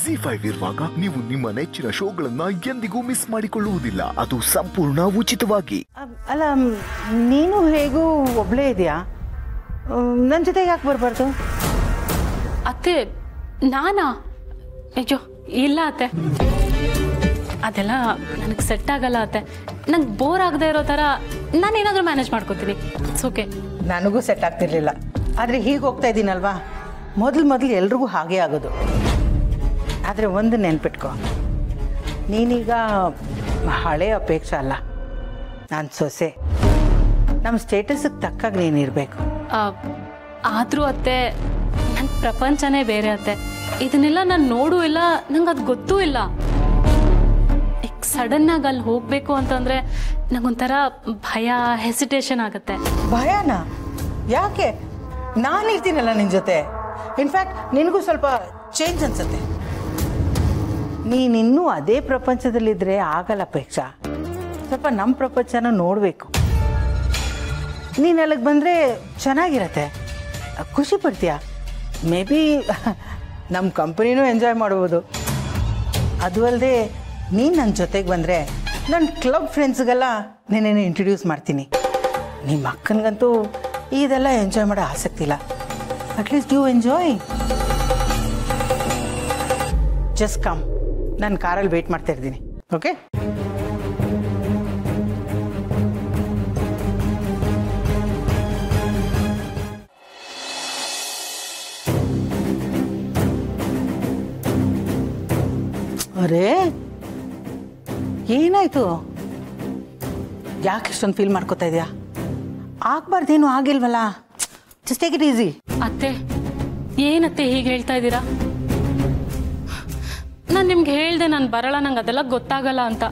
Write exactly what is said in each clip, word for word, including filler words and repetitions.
G five ಇರುವಾಗ ನೀವು ನಿಮ್ಮ ನೆಚ್ಚಿನ ಶೋಗಳನ್ನ ಎಂದಿಗೂ ಮಿಸ್ ಮಾಡಿಕೊಳ್ಳುವುದಿಲ್ಲ. ಅದು ಸಂಪೂರ್ಣ ಉಚಿತವಾಗಿ. ಅಲ್ಲ, ನೀನು ಹೇಗೂ ಒಬ್ಳೇ ಇದೆಯಾ? ನನ್ನ ಜೊತೆಗೆ ಯಾಕೆ ಬರಬಾರ್ದು? ಅತ್ತೆ ನಾನಾ? ಅಯ್ಯೋ ಇಲ್ಲ ಅತ್ತೆ, ಅದೆಲ್ಲ ನನಗೆ ಸೆಟ್ ಆಗಲ್ಲ ಅತ್ತೆ. ನಂಗೆ ಬೋರ್ ಆಗದೆ ಇರೋ ಥರ ನಾನು ಏನಾದರೂ ಮ್ಯಾನೇಜ್ ಮಾಡ್ಕೋತೀನಿ. It's okay. ನನಗೂ ಸೆಟ್ ಆಗ್ತಿರ್ಲಿಲ್ಲ, ಆದರೆ ಹೀಗೆ ಹೋಗ್ತಾ ಇದ್ದೀನಲ್ವಾ, ಮೊದಲು ಮೊದಲು ಎಲ್ರಿಗೂ ಹಾಗೇ ಆಗೋದು. ಆದರೆ ಒಂದು ನೆನ್ಪಿಟ್ಕೊ, ನೀನೀಗ ಹಳೆ ಅಪೇಕ್ಷೆ ಅಲ್ಲ, ನಾನು ಸೊಸೆ. ನಮ್ಮ ಸ್ಟೇಟಸ್ಗೆ ತಕ್ಕಾಗ ನೀನಿರಬೇಕು. ಆದರೂ ಅತ್ತೆ ನನ್ನ ಪ್ರಪಂಚನೇ ಬೇರೆ ಅತ್ತೆ. ಇದನ್ನೆಲ್ಲ ನಾನು ನೋಡೂ ಇಲ್ಲ, ನಂಗೆ ಅದು ಗೊತ್ತೂ ಇಲ್ಲ. ಈಗ ಸಡನ್ನಾಗಿ ಅಲ್ಲಿ ಹೋಗಬೇಕು ಅಂತಂದರೆ ನಂಗೊಂಥರ ಭಯ, ಹೆಸಿಟೇಷನ್ ಆಗುತ್ತೆ. ಭಯನಾ? ಯಾಕೆ? ನಾನು ಇರ್ತೀನಲ್ಲ ನಿನ್ನ ಜೊತೆ. ಇನ್ಫ್ಯಾಕ್ಟ್ ನಿನಗೂ ಸ್ವಲ್ಪ ಚೇಂಜ್ ಅನ್ಸುತ್ತೆ. ನೀನಿನ್ನೂ ಅದೇ ಪ್ರಪಂಚದಲ್ಲಿದ್ದರೆ ಆಗಲ್ಲ ಅಪೇಕ್ಷಾ. ಸ್ವಲ್ಪ ನಮ್ಮ ಪ್ರಪಂಚನ ನೋಡಬೇಕು. ನೀನು ಅಲ್ಲಿಗೆ ಬಂದರೆ ಚೆನ್ನಾಗಿರತ್ತೆ, ಖುಷಿ ಪಡ್ತೀಯ. ಮೇ ಬಿ ನಮ್ಮ ಕಂಪ್ನಿನೂ ಎಂಜಾಯ್ ಮಾಡ್ಬೋದು. ಅದು ಅಲ್ಲದೆ ನೀನು ನನ್ನ ಜೊತೆಗೆ ಬಂದರೆ ನನ್ನ ಕ್ಲಬ್ ಫ್ರೆಂಡ್ಸ್ಗೆಲ್ಲ ನೀನೇನು ಇಂಟ್ರಡ್ಯೂಸ್ ಮಾಡ್ತೀನಿ. ನಿಮ್ಮ ಅಕ್ಕನಿಗಂತೂ ಇದೆಲ್ಲ ಎಂಜಾಯ್ ಮಾಡೋ ಆಸಕ್ತಿ ಇಲ್ಲ. At least you enjoy. Just come, ನಾನು ಕಾರಲ್ಲಿ ವೆಯ್ಟ್ ಮಾಡ್ತಾ ಇದ್ದೀನಿ. ಓಕೆ? ಅರೇ, ಏನಾಯ್ತು? ಯಾಕೆ ಇಷ್ಟೊಂದು ಫೀಲ್ ಮಾಡ್ಕೋತಾ ಇದೆಯಾ? ಆಗ್ಬಾರ್ದೇನು ಆಗಿಲ್ವಲ್ಲ. Just take it easy. ಅತ್ತೆ ಏನತ್ತೆ ಹೀಗೆ ಹೇಳ್ತಾ ಇದ್ದೀರಾ? ನಾನು ನಿಮ್ಗೆ ಹೇಳ್ದೆ ನಾನು ಬರಲ್ಲ, ನಂಗೆ ಅದೆಲ್ಲ ಗೊತ್ತಾಗಲ್ಲ ಅಂತ.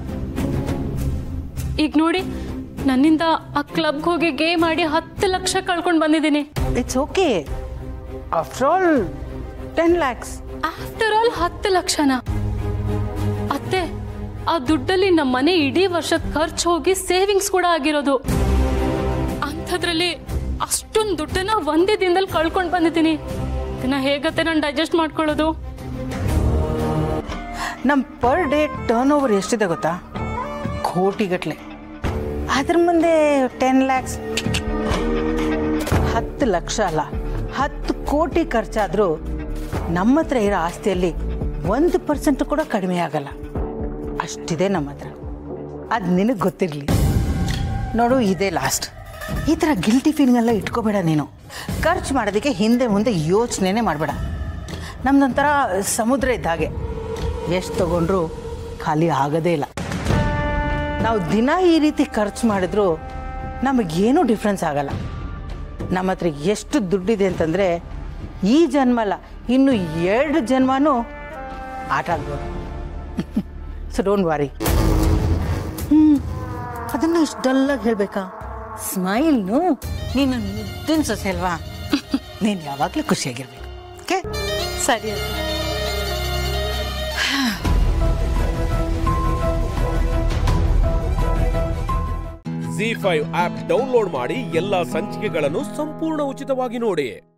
ಈಗ ನೋಡಿ, ನನ್ನಿಂದ ಆ ಕ್ಲಬ್ಗೆ ಹೋಗಿ ಗೇ ಮಾಡಿ ಹತ್ತು ಲಕ್ಷ ಕಳ್ಕೊಂಡು ಬಂದಿದ್ದೀನಿ. It's okay. After all ten lakhs. After all ಹತ್ತು ಲಕ್ಷನಾ? ಅತ್ತೆ, ಆ ದುಡ್ಡಲ್ಲಿ ನಮ್ಮ ಮನೆ ಇಡೀ ವರ್ಷದ ಖರ್ಚು ಹೋಗಿ ಸೇವಿಂಗ್ಸ್ ಕೂಡ ಆಗಿರೋದು. ಅಂಥದ್ರಲ್ಲಿ ಅಷ್ಟೊಂದು ದುಡ್ಡನ್ನ ಒಂದೇ ದಿನದಲ್ಲಿ ಕಳ್ಕೊಂಡು ಬಂದಿದ್ದೀನಿ. ಇದನ್ನ ಹೇಗತ್ತೆ ನಾನು ಡೈಜೆಸ್ಟ್ ಮಾಡ್ಕೊಳ್ಳೋದು? ನಮ್ಮ ಪರ್ ಡೇ ಟರ್ನ್ ಓವರ್ ಎಷ್ಟಿದೆ ಗೊತ್ತಾ? ಕೋಟಿಗಟ್ಟಲೆ. ಅದ್ರ ಮುಂದೆ ಟೆನ್ ಲ್ಯಾಕ್ಸ್, ಹತ್ತು ಲಕ್ಷ ಅಲ್ಲ, ಹತ್ತು ಕೋಟಿ ಖರ್ಚಾದರೂ ನಮ್ಮ ಹತ್ರ ಇರೋ ಆಸ್ತಿಯಲ್ಲಿ ಒಂದು ಪರ್ಸೆಂಟ್ ಕೂಡ ಕಡಿಮೆ ಆಗಲ್ಲ. ಅಷ್ಟಿದೆ ನಮ್ಮ ಹತ್ರ. ಅದು ನಿನಗೆ ಗೊತ್ತಿರಲಿ. ನೋಡು, ಇದೇ ಲಾಸ್ಟ್. ಈ ಥರ ಗಿಲ್ಟಿ ಫೀಲಿಂಗೆಲ್ಲ ಇಟ್ಕೋಬೇಡ ನೀನು. ಖರ್ಚು ಮಾಡೋದಕ್ಕೆ ಹಿಂದೆ ಮುಂದೆ ಯೋಚನೆನೇ ಮಾಡಬೇಡ. ನಮ್ದೊಂಥರ ಸಮುದ್ರ ಇದ್ದ ಹಾಗೆ, ಎಷ್ಟು ತೊಗೊಂಡ್ರೂ ಖಾಲಿ ಆಗೋದೇ ಇಲ್ಲ. ನಾವು ದಿನ ಈ ರೀತಿ ಖರ್ಚು ಮಾಡಿದ್ರೂ ನಮಗೇನೂ ಡಿಫ್ರೆನ್ಸ್ ಆಗಲ್ಲ. ನಮ್ಮ ಹತ್ರ ಎಷ್ಟು ದುಡ್ಡಿದೆ ಅಂತಂದರೆ ಈ ಜನ್ಮ ಅಲ್ಲ, ಇನ್ನು ಎರಡು ಜನ್ಮನೂ ಆಟ ಆಡ್ಬೋದು. ಸೊ ಡೋಂಟ್ ವಾರಿ. ಹ್ಞೂ, ಅದನ್ನು ಇಷ್ಟು ಡಲ್ಲಾಗಿ ಹೇಳಬೇಕಾ? ಸ್ಮೈಲ್ನು ನೀನು ಮುದ್ದಿನ ಸೊಸೆ ಅಲ್ವಾ, ನೀನು ಯಾವಾಗಲೂ ಖುಷಿಯಾಗಿರ್ಬೇಕು. ಓಕೆ? ಸರಿ. ಜಿ ಫೈವ್ ಆಪ್ ಡೌನ್ಲೋಡ್ ಮಾಡಿ ಎಲ್ಲಾ ಸಂಚಿಕೆಗಳನ್ನು ಸಂಪೂರ್ಣ ಉಚಿತವಾಗಿ ನೋಡಿ.